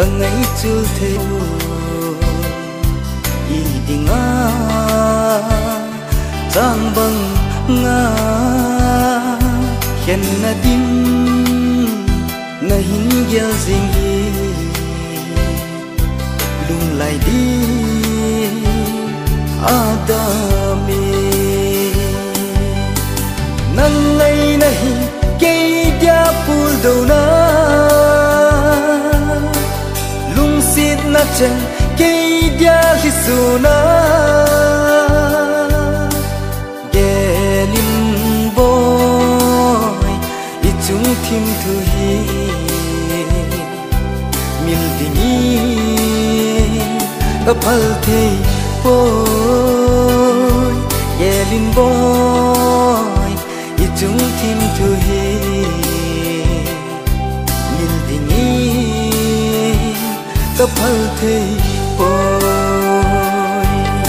ngày chul theo y đi nga trang băng nga khen na dim na hin gel zing hi lung lại đi adami nang ngày này cây dia pul đâu na lung sit na chen cây dia hisuna gelin boy ichung thim thu hi mil dingi kapal the boy gelin boy ichung thim thu hi mil dingi kapal the boy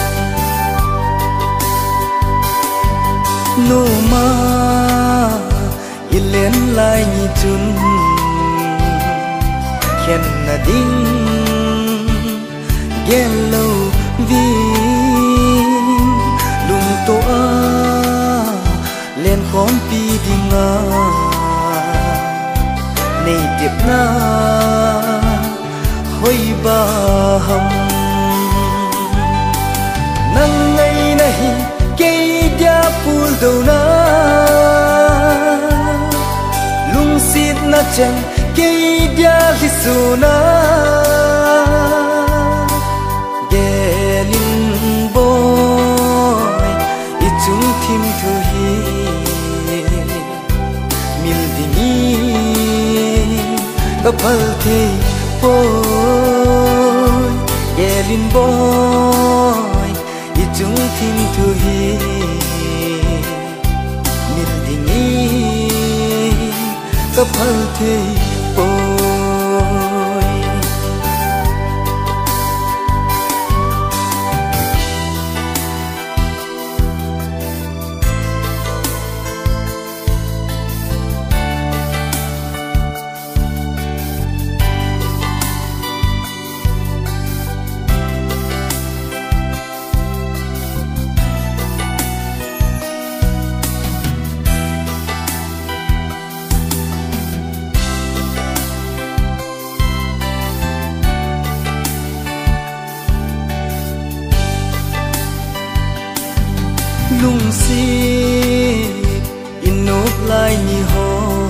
no ma ilen lai ni chun khen na ding gelo vi lung to a len khom pi dinga nei tip na hoi ba ham nang ngày này cây dia pul đâu na lung sit na chen cây dia hisuna gelin boy ichung thim thu hi mil dingi kapal the boy gelin boy ichung thim thu hi mil dingi kapal the boy lung si inop lai ni ho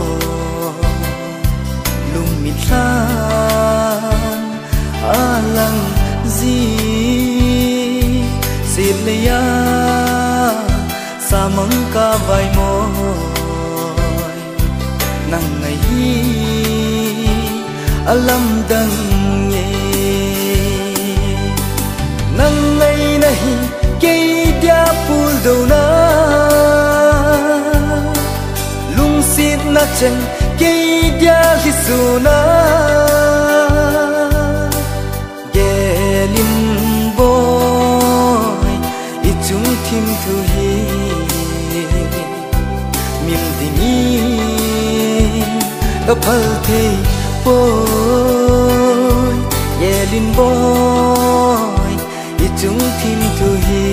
lung mit than alang zi sit le ya samang ka vai moi nang ngày hi alam dang ye nang ngày này cây dia pul đâu na lung sit na chen cây dia hisuna gelin boy ichung thim thu hi mil dingi kapal the boy gelin boy ichung thim thu hi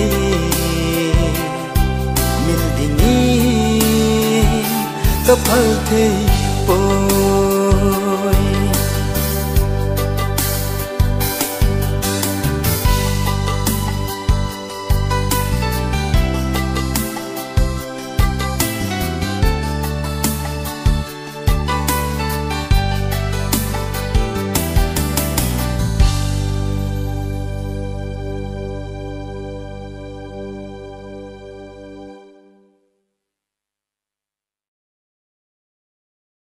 mil dingi kapal the boy